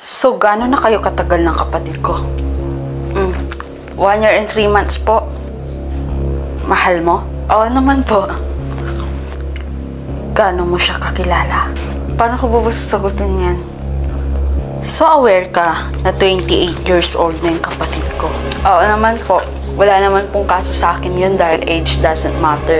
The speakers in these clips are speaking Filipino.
So, gaano na kayo katagal ng kapatid ko? 1 year and 3 months po. Mahal mo? Oo naman po. Gaano mo siya kakilala? Paano ko ba sasagutin yan? So, aware ka na 28 years old na yung kapatid ko? Oo naman po. Wala naman pong kaso sa akin yun dahil age doesn't matter.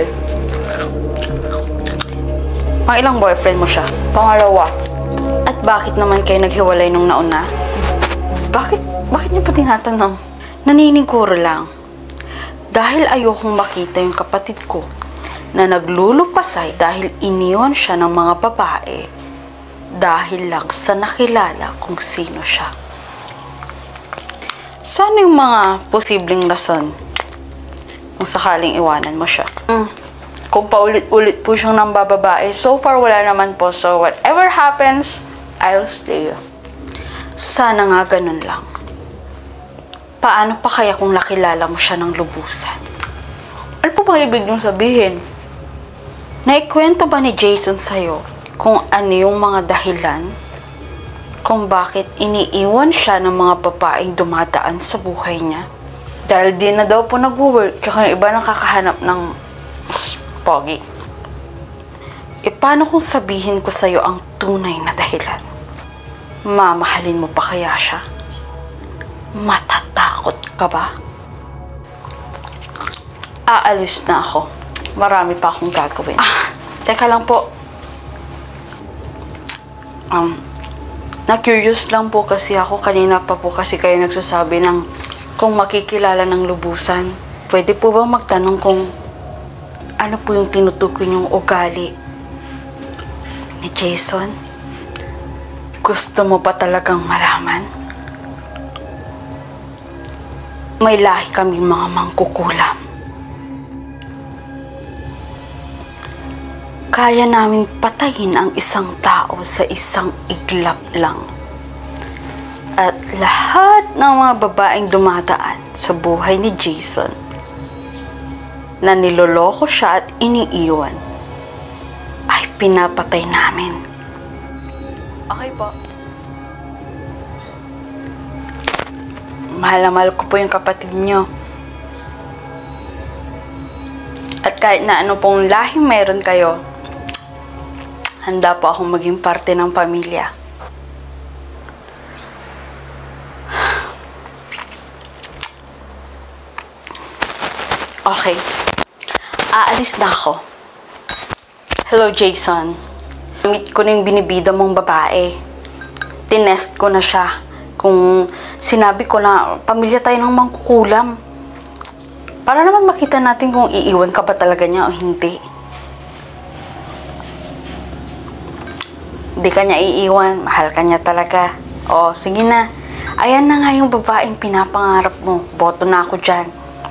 Mga ilang boyfriend mo siya? Pangalawa. At bakit naman kayo naghiwalay nung nauna? Bakit niyo pa tinatanong? Naniniguro lang. Dahil ayokong makita yung kapatid ko na naglulupasay dahil iniwan siya ng mga babae dahil lang sa nakilala kung sino siya. So, ano yung mga posibleng rason kung sakaling iwanan mo siya? Kung paulit-ulit po siyang nambababae, so far wala naman po. So, whatever happens, I'll stay. Sana nga ganun lang. Paano pa kaya kung nakilala mo siya ng lubusan? Ano po ba ibig niyong sabihin? Naikwento ba ni Jason sa'yo kung ano yung mga dahilan kung bakit iniiwan siya ng mga babaeng dumadaan sa buhay niya? Dahil di na daw po nag-work, kaya iba nang kakahanap ng pogi. E paano kung sabihin ko sa'yo ang tunay na dahilan? Mamahalin mo pa kaya siya? Matatakot ka ba? Aalis na ako. Marami pa akong gagawin. Teka lang po. Na-curious lang po kasi ako. Kanina pa po kasi kayo nagsasabi ng kung makikilala ng lubusan. Pwede po ba magtanong kung ano po yung tinutukoy niyong ugali ni Jason? Gusto mo pa talagang malaman? May lahi kaming mga mangkukulam. Kaya naming patayin ang isang tao sa isang iglap lang. At lahat ng mga babaeng dumadaan sa buhay ni Jason na niloloko siya at iniiwan ay pinapatay namin. Okay po. Mahal na mahal ko po yung kapatid niyo. At kahit na ano pong lahing meron kayo, handa po akong maging parte ng pamilya. Okay. Aalis na ako. Hello, Jason. Meet ko na yung binibida mong babae. Tinest ko na siya. Kung sinabi ko na pamilya tayo ng mangkukulam. Para naman makita natin kung iiwan ka ba talaga niya o hindi. Hindi ka niya iiwan. Mahal ka niya talaga. O, sige na. Ayan na nga yung babaeng pinapangarap mo. Boto na ako dyan.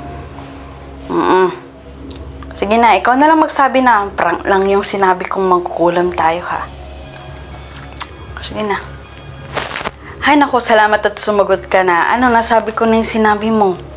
Sige na, ikaw na lang magsabi na prank lang yung sinabi kong mangkukulam tayo, ha? Sige na. Ay, naku, salamat at sumagot ka na. Ano, nasabi ko na yung sinabi mo.